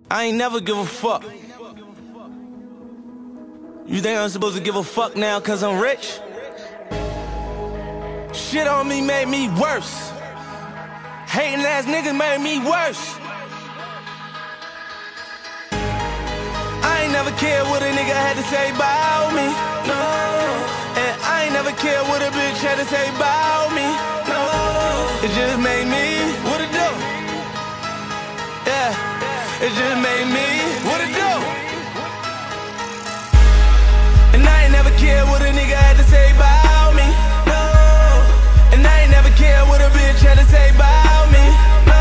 I ain't never give a fuck. You think I'm supposed to give a fuck now cause I'm rich? Shit on me made me worse. Hating ass niggas made me worse. I ain't never cared what a nigga had to say about me, no. And I ain't never cared what a bitch had to say about me, no. It just made me what it do. Yeah, it just made me what it do. And I ain't never cared what a nigga had to say about me, no. And I ain't never cared what a bitch had to say about me, no.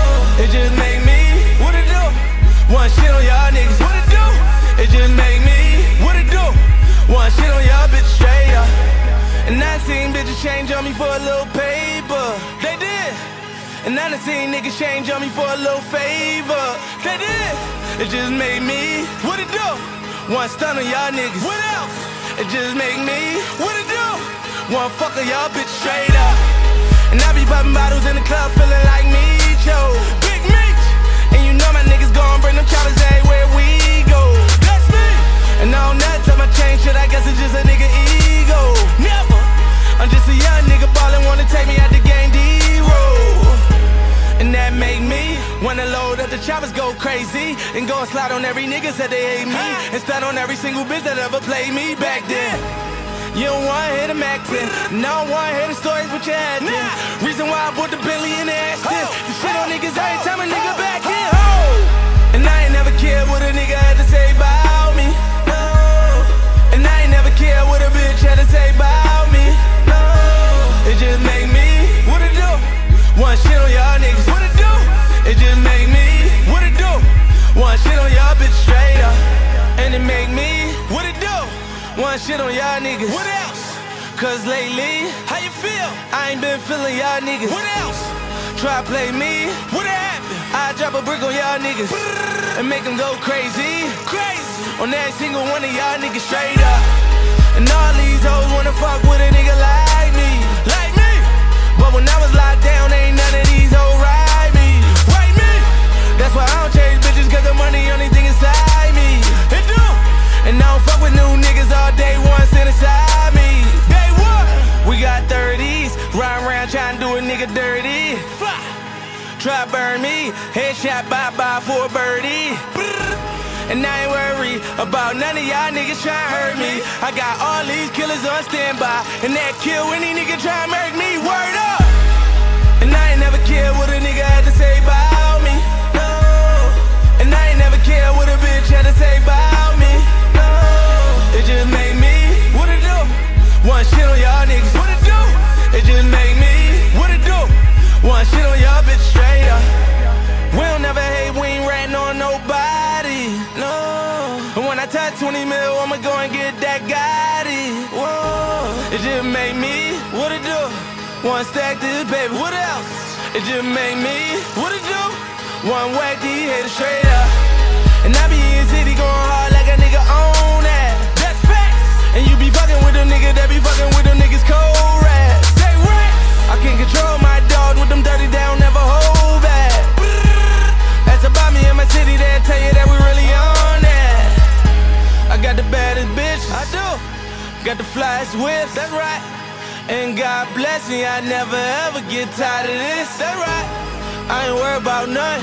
It just made me what it do. One shit on y'all niggas, what it do? It just made me what it do. One shit on y'all bitches straight up. And I seen bitches change on me for a little paper. They did. And I done seen niggas change on me for a little favor. They did. It just made me what it do. One stun on y'all niggas. What else? It just made me what it do. One fuck on y'all bitches straight up. And I be popping bottles in the club feeling like me, Joe. Big Meech. And you know my niggas gon' bring them choppers everywhere we go. That's me. And I don't never tell my chain shit, I guess it's just a nigga ego. Never. I'm just a young nigga ballin', wanna take me out the game D-roll. And that make me wanna load up the choppers, go crazy, and go and slide on every nigga said they hate me, and stun on every single bitch that ever played me back then. You don't wanna hear them acting, no one wanna hear the stories with your head in. Reason why I bought the Billy in Aston, the shit on niggas every time a nigga back in. And I ain't never cared what a nigga had to say about me, no. And I ain't never cared what a bitch had to say about me, no. It just made me what it do. One shit on y'all niggas, what it do? It just made me what it do. One shit on y'all bitches straight up. And it make me what it do. One shit on y'all niggas. What else? Cause lately, how you feel? I ain't been feeling y'all niggas. What else? Try play me. What happened? I drop a brick on y'all niggas and make them go crazy. Crazy. On every single one of y'all niggas straight up. And all these hoes wanna fuck with a nigga like me. Like me. But when I was locked down, ain't none of these hoes ride me. Right me. That's why I don't chase bitches, cause the money only thing inside me. It do. And I don't fuck with new niggas all day one sit inside me. Day one. We got 30s, riding around trying to do a nigga dirty. Fly. Try burn me, headshot bye-bye for a birdie. And I ain't worried about none of y'all niggas tryna hurt me. I got all these killers on standby, and that kill any nigga tryna murk me. Word up! And I ain't never cared what a nigga had to say about me, no. And I ain't never cared what a bitch had to say about me, no. It just made me what it do. One shit on y'all niggas, what it do? It just made me what it do. One shit on y'all bitch straight up. We don't never hate, we ain't ratting on nobody, no. And when I touch 20 mil, I'ma go and get that Gotti. Whoa. It just made me what it do. One stack this baby, what else? It just made me what it do. One whack these haters straight up. And I be in city going hard like a nigga own that. That's facts. And you be fucking with them niggas that be fucking with them niggas cold rats. Say rats. I can't control my dog with them dirty down, never hold back. That's about me in my city, they'll tell you that we really on that. I got the baddest bitch, I do. Got the flyest whips, that's right. And God bless me, I never ever get tired of this, that's right. I ain't worried about nothing,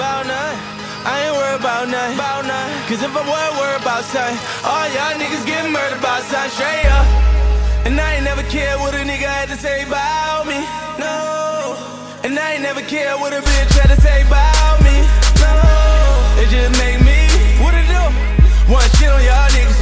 I ain't worried about nothing, Cause if I were worried about something, all y'all niggas get murdered by something straight up. And I ain't never cared what a nigga had to say about me, no. And I ain't never cared what a bitch had to say about me, no. It just made me what it do. One shit on y'all niggas.